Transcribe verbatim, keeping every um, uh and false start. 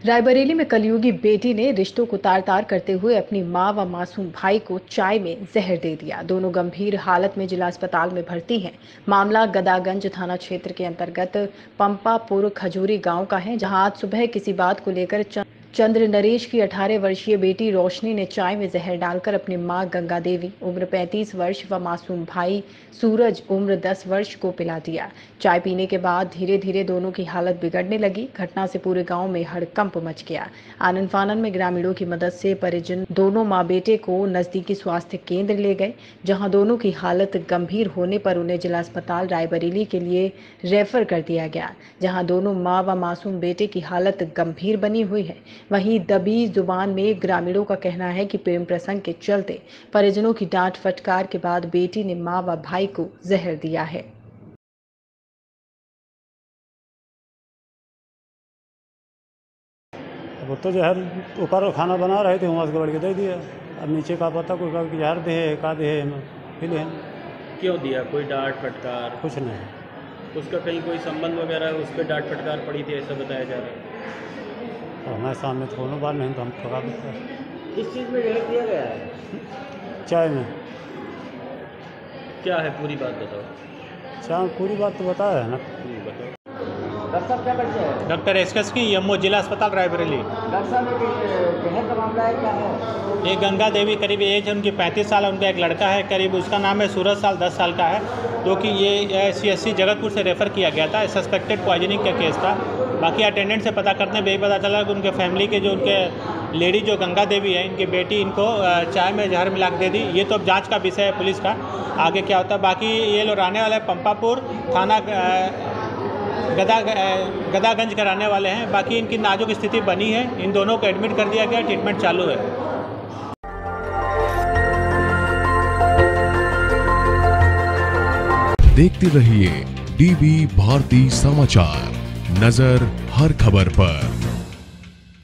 रायबरेली में कलयुगी बेटी ने रिश्तों को तार तार करते हुए अपनी मां व मासूम भाई को चाय में जहर दे दिया। दोनों गंभीर हालत में जिला अस्पताल में भर्ती हैं। मामला गदागंज थाना क्षेत्र के अंतर्गत पंपापुर खजूरी गांव का है, जहां आज सुबह किसी बात को लेकर चंद्र नरेश की अठारह वर्षीय बेटी रोशनी ने चाय में जहर डालकर अपनी मां गंगा देवी उम्र पैंतीस वर्ष व मासूम भाई सूरज उम्र दस वर्ष को पिला दिया। चाय पीने के बाद धीरे धीरे दोनों की हालत बिगड़ने लगी। घटना से पूरे गांव में हड़कंप मच गया। आनन फानन में ग्रामीणों की मदद से परिजन दोनों मां बेटे को नजदीकी स्वास्थ्य केंद्र ले गए, जहां दोनों की हालत गंभीर होने पर उन्हें जिला अस्पताल रायबरेली के लिए रेफर कर दिया गया, जहां दोनों मां व मासूम बेटे की हालत गंभीर बनी हुई है। वहीं दबी जुबान में ग्रामीणों का कहना है कि प्रेम प्रसंग के चलते परिजनों की डांट फटकार के बाद बेटी ने मां व भाई को जहर दिया है। वो तो जहर ऊपर खाना बना रहे थे, वहाँ से बढ़ के दे दिया। अब नीचे का पता कोई का जहर दे है का दे है फिर क्यों दिया? कोई डांट फटकार? कुछ नहीं। उसका कहीं कोई संबंध वगैरह उस पर डांट फटकार पड़ी थी ऐसा बताया जा रहा है। हमारे सामने तो कोनो बात नहीं, तो हम पका देते हैं। किस चीज़ में जहर दिया गया है? चाय में। क्या है पूरी बात बताओ। चाय में पूरी बात तो बताया है ना। बताओ। डॉक्टर साहब क्या करते हैं? डॉक्टर एस एस की एमओ जिला अस्पताल रायबरेली। डॉक्टर साहब जहर का मामला है, क्या है? एक गंगा देवी करीब एज है उनकी पैंतीस साल, उनका एक लड़का है करीब उसका नाम है सूरज साल दस साल का है, जो कि ये सी एस सी जगतपुर से रेफ़र किया गया था। सस्पेक्टेड पॉइजनिंग का केस था। बाकी अटेंडेंट से पता करने में यही पता चला कि उनके फैमिली के जो उनके लेडी जो गंगा देवी है, इनकी बेटी इनको चाय में जहर मिला के दे दी। ये तो अब जाँच का विषय है पुलिस का, आगे क्या होता है। बाकी ये लोग रहने वाले पंपापुर थाना गदा गदागंज के रहने वाले हैं। बाकी इनकी नाजुक स्थिति बनी है, इन दोनों को एडमिट कर दिया गया, ट्रीटमेंट चालू है। देखते रहिए डीवी भारती समाचार, नजर हर खबर पर।